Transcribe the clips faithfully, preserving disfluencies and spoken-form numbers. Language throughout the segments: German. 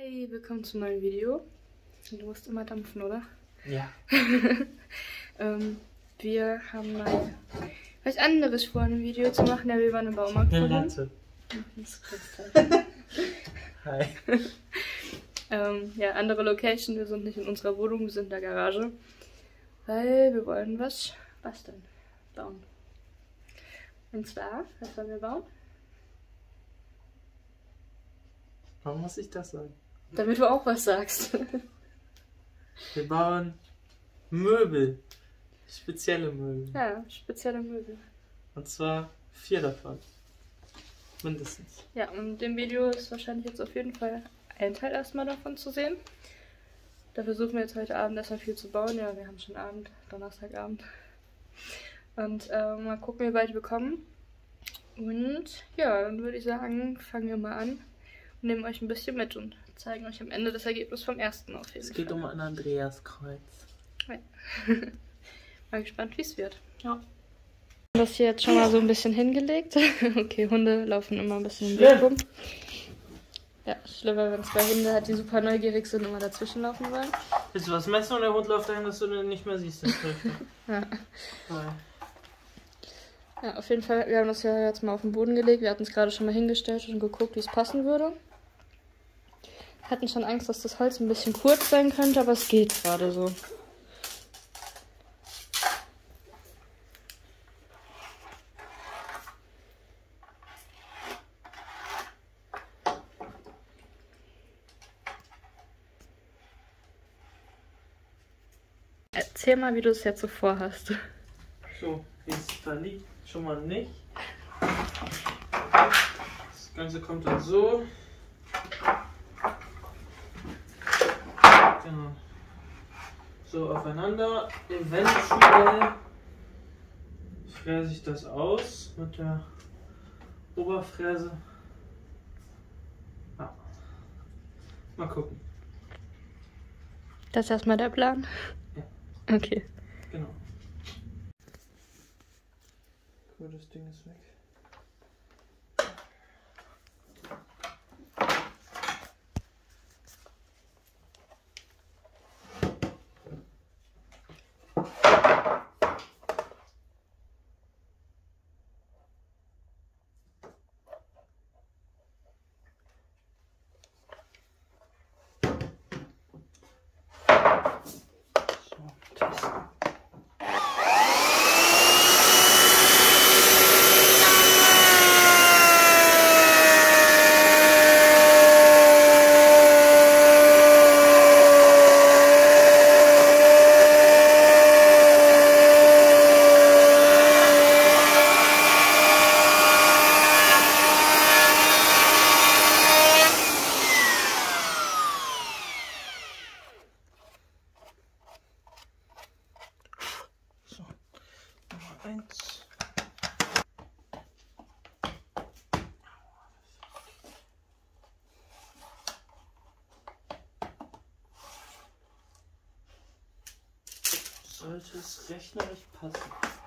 Hey, willkommen zum neuen Video. Du musst immer dampfen, oder? Ja. ähm, wir haben mal was anderes vor, ein Video zu machen. Ja, wir waren im Baumarkt Eine vorhin. Latte. Hi. ähm, ja, andere Location. Wir sind nicht in unserer Wohnung, wir sind in der Garage. Weil wir wollen was basteln, bauen. Und zwar, was wollen wir bauen? Warum muss ich das sagen? Damit du auch was sagst. Wir bauen Möbel. Spezielle Möbel. Ja, spezielle Möbel. Und zwar vier davon. Mindestens. Ja, und im Video ist wahrscheinlich jetzt auf jeden Fall ein Teil erstmal davon zu sehen. Da versuchen wir jetzt heute Abend erstmal viel zu bauen. Ja, wir haben schon Abend, Donnerstagabend. Und äh, mal gucken, wie weit wir kommen. Und ja, dann würde ich sagen, fangen wir mal an. Und nehmen euch ein bisschen mit und zeigen euch am Ende das Ergebnis vom ersten auf jeden Fall. Es geht um ein Andreaskreuz. Ja. Mal gespannt, wie es wird. Ja. Das hier jetzt schon mal so ein bisschen hingelegt. Okay, Hunde laufen immer ein bisschen im Weg rum. Ja, schlimmer, wenn zwei Hunde hat, die super neugierig sind, immer dazwischen laufen wollen. Willst du was messen und der Hund läuft dahin, dass du den nicht mehr siehst? Ja. Ja. Ja, auf jeden Fall, wir haben das ja jetzt mal auf den Boden gelegt. Wir hatten es gerade schon mal hingestellt und geguckt, wie es passen würde. Hatten schon Angst, dass das Holz ein bisschen kurz sein könnte, aber es geht gerade so. Erzähl mal, wie du es jetzt so vorhast. So, wie es da liegt, schon mal nicht. Das Ganze kommt dann so. Genau. So aufeinander. Eventuell fräse ich das aus mit der Oberfräse. Ja. Mal gucken. Das ist erstmal der Plan? Ja. Okay. Genau. Cool, das Ding ist weg. Eins. Sollte es rechnerisch passen.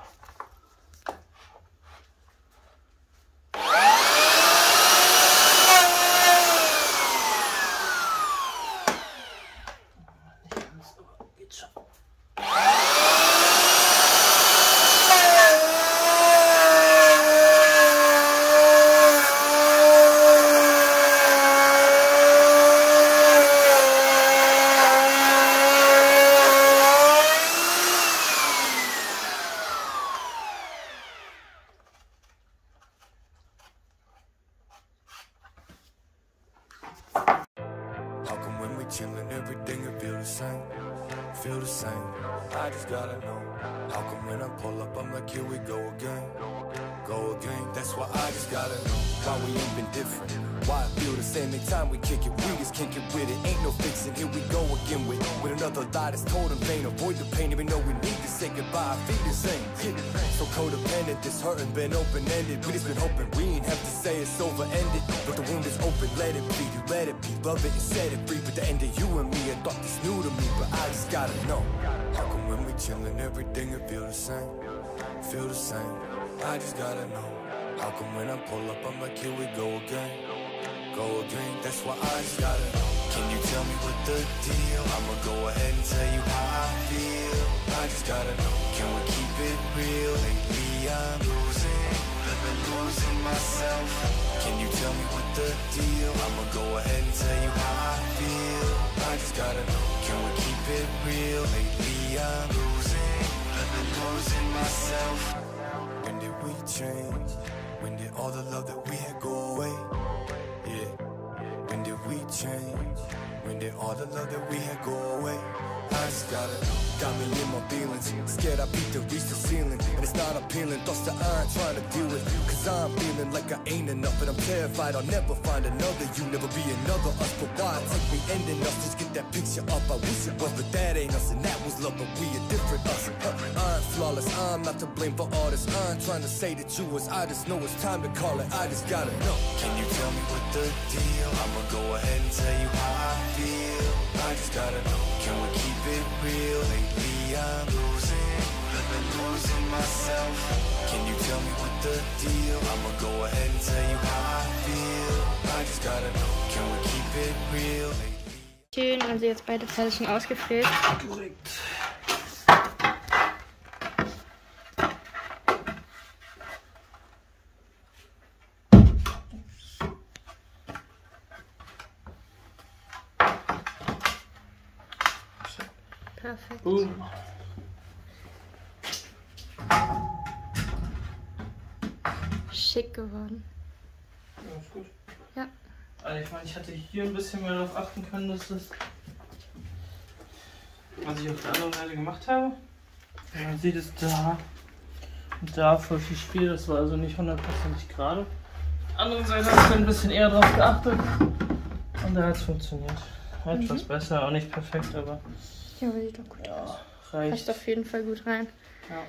Nicht ganz, aber geht schon. Chillin', everything will feel the same, feel the same. I just gotta know, how come when I pull up, I'm like, here we go again, go again. That's why I just gotta know, why we ain't been different, why I feel the same. Every time we kick it, we just can't get with it. Ain't no fixing, here we go again with, with another lie that's told in vain. Avoid the pain, even though we need to say goodbye. I feel the same, yeah. So codependent, this hurting been open-ended. We just been hoping we ain't have to say it's over-ended, but the wound is open, let it be, you let it be. Love it and set it free, but the end of you and me, I thought this new to me, but I just gotta know, how come when we chillin', everything will feel the same, feel the same. I just gotta know, how come when I pull up, I'm like, here we go again, go again. That's why I just gotta know. Can you the deal? I'ma go ahead and tell you how I feel. I just gotta know, can we keep it real? Lately I'm losing, I've been losing myself. Can you tell me what the deal? I'ma go ahead and tell you how I feel. I just gotta know, can we keep it real? Lately I'm losing, I've been losing myself. When did we change? When did all the love that we had go away? Yeah. When did we change? When did all the love that we had go away? I just gotta know. Got me in my feelings. Scared I beat to reach the ceiling. And it's not appealing. Thoughts that I ain't trying to deal with. Cause I'm feeling like I ain't enough. But I'm terrified I'll never find another. You never be another us. But why take me ending us? Just get that picture up. I wish it was, but that ain't us. And that was love, but we a different us. Huh. I'm flawless. I'm not to blame for all this. I'm trying to say that you was. I just know it's time to call it. I just gotta know. Can you tell me what the deal? I'ma go ahead and tell you how I feel. I just gotta know. Can we keep it real? Lately I'm losing, I've been losing myself. Can you tell me what the deal? I'ma go ahead and tell you how I feel. I just gotta know, can we keep it real? Schön, also jetzt beide Teile schon ausgefüllt. Korrekt. Perfekt. Boom. Schick geworden. Ja, ist gut. Ja. Also ich meine, ich hätte hier ein bisschen mehr darauf achten können, dass das, was ich auf der anderen Seite gemacht habe. Und man sieht es da und da voll viel Spiel, das war also nicht hundertprozentig gerade. Auf der anderen Seite habe ich ein bisschen eher drauf geachtet und da hat es funktioniert. Etwas mhm. besser, auch nicht perfekt, aber ja, aber sieht doch gut ja, aus. Reicht. Passt auf jeden Fall gut rein. Ja.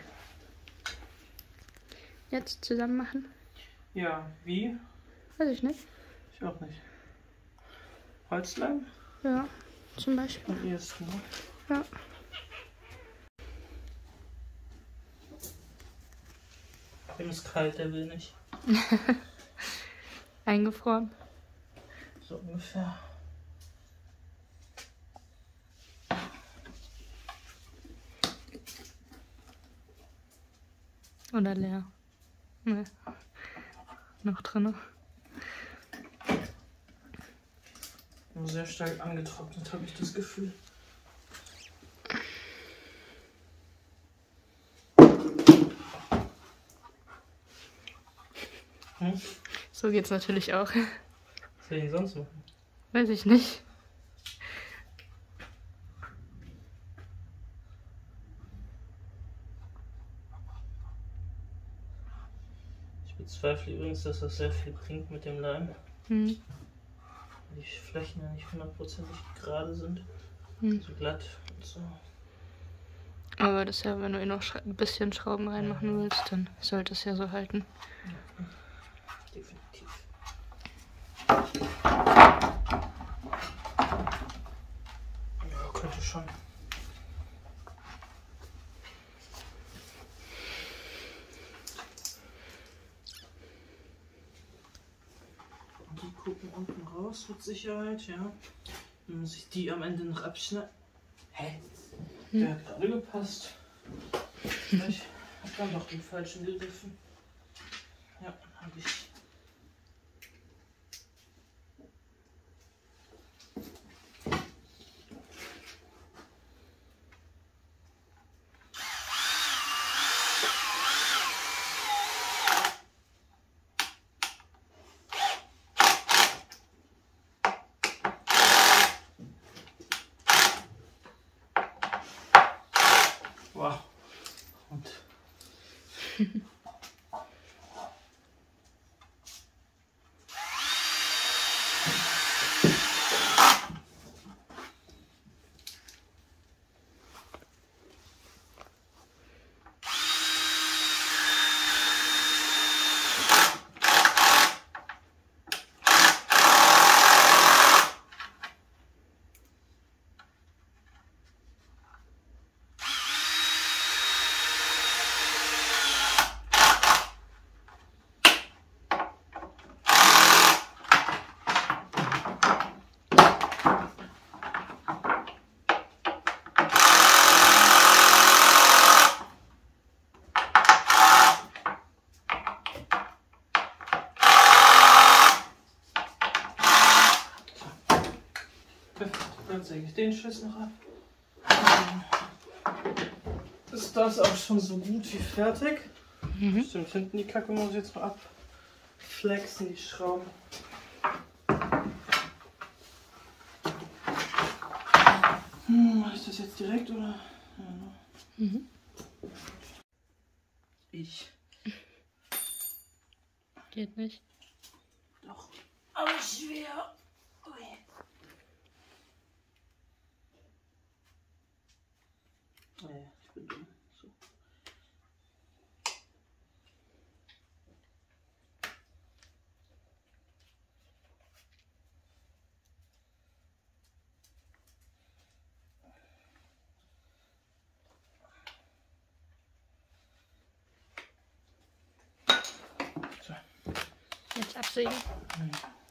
Jetzt zusammen machen? Ja, wie? Weiß ich nicht. Ich auch nicht. Holzleim? Ja, zum Beispiel. Am ehesten, ne? Ja. Dem ist kalt, der will nicht. Eingefroren. So ungefähr. Oder leer. Ne. Noch drin. Sehr stark angetrocknet, habe ich das Gefühl. Hm? So geht's natürlich auch. Was soll ich sonst machen? Weiß ich nicht. Ich bezweifle übrigens, dass das sehr viel bringt mit dem Leim. Hm. Die Flächen ja nicht hundertprozentig gerade sind. Hm. So glatt und so. Aber das ja, wenn du eh noch ein bisschen Schrauben reinmachen ja. willst, dann sollte es ja so halten. Ja. Definitiv. Ja, könnte schon. Die gucken unten raus mit Sicherheit, ja. Dann muss ich die am Ende noch abschneiden. Hä? Hm. Der hat gerade gepasst. Ich hab dann doch den falschen gegriffen. Ja, habe ich. Wow. Und Dann säge ich den Schiss noch ab. Dann ist das auch schon so gut wie fertig. Mhm. Stimmt, hinten die Kacke muss ich jetzt mal abflexen, die Schrauben. Hm, mach ich das jetzt direkt oder? Ja, ne? Mhm. Ich. Geht nicht. Doch. Aber schwer. Ui. Nee, ich bin dumm. So. So. Jetzt absägen. Mhm.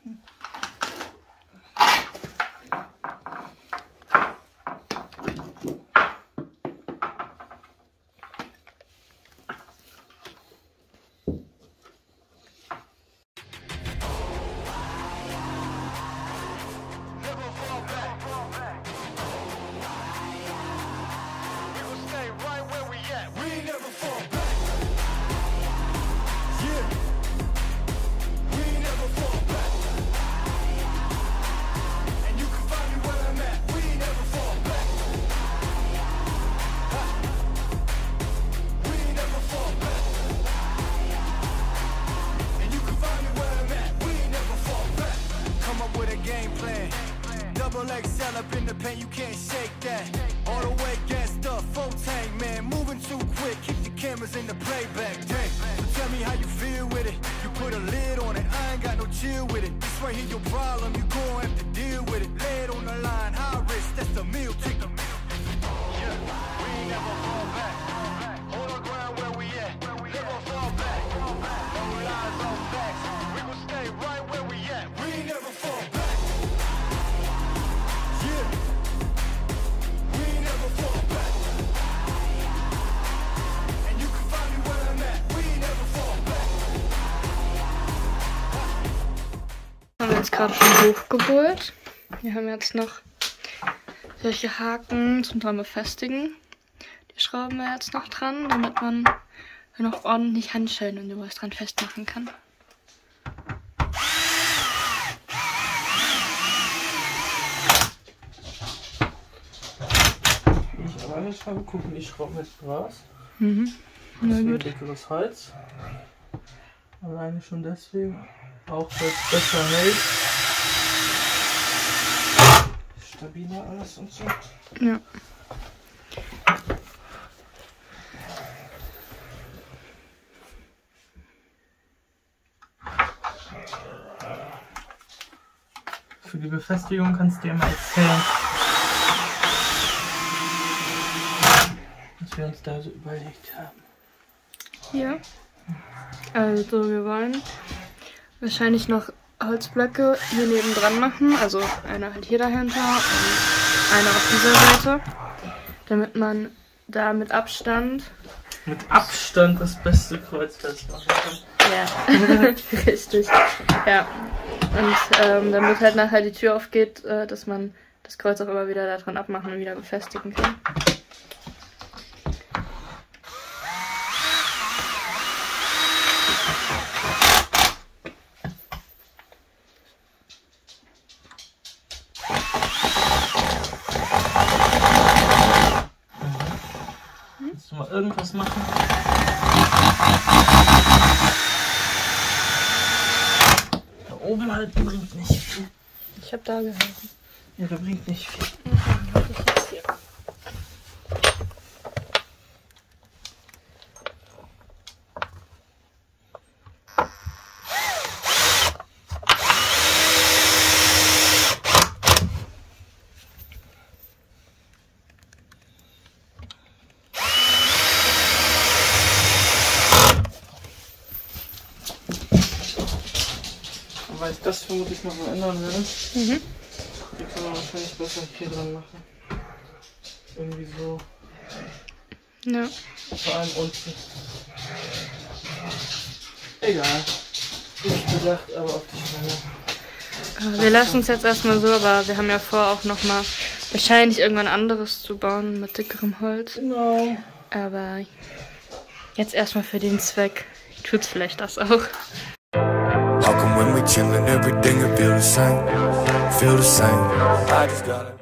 X L up in the pen, you can't shake that. All the way gassed up, full tank, man. Moving too quick, keep the cameras in the playback. Dang, so tell me how you feel with it. You put a lid on it, I ain't got no chill with it. This right here your problem, you gon' have to deal with it. Lay it on the line, high risk, that's the meal ticket. Yeah, we ain't never fall back. Hold on ground where we at. Never fall back. No lies on facts. We gon' stay right where we at. We ain't never fall back. Haben wir jetzt gerade schon hochgeholt. Wir haben jetzt noch solche Haken zum dran befestigen. Die schrauben wir jetzt noch dran, damit man noch ordentlich Handschellen und sowas dran festmachen kann. Ich alleine schraube, gucken, die Schrauben jetzt Gras. Mhm. Na Deswegen gut. dickeres Holz. Alleine schon deswegen. Auch weil es besser hält. Stabiler alles und so. Ja. Für die Befestigung kannst du dir mal erzählen, was wir uns da so überlegt haben. Hier. Also wir wollen wahrscheinlich noch Holzblöcke hier nebendran machen. Also einer halt hier dahinter und einer auf dieser Seite. Damit man da mit Abstand... Mit Abstand das beste Kreuzfest machen kann. Ja, richtig. Ja. Und ähm, damit halt nachher die Tür aufgeht, äh, dass man das Kreuz auch immer wieder da dran abmachen und wieder befestigen kann. Willst du mal irgendwas machen? Da oben halten bringt nicht viel. Ich habe da gehalten. Ja, da bringt nicht viel. Dann halte ich jetzt hier. Weil ich das vermutlich noch mal ändern werde. Mhm. Die kann man wahrscheinlich besser hier dran machen. Irgendwie so. Ja. Vor allem unten. Egal. Nicht gedacht, aber auf die Schnelle. Wir lassen es jetzt erstmal so, aber wir haben ja vor, auch nochmal wahrscheinlich irgendwann anderes zu bauen mit dickerem Holz. Genau. Aber jetzt erstmal für den Zweck tut's vielleicht das auch. How come when we chillin', everything will feel the same? Feel the same. I just gotta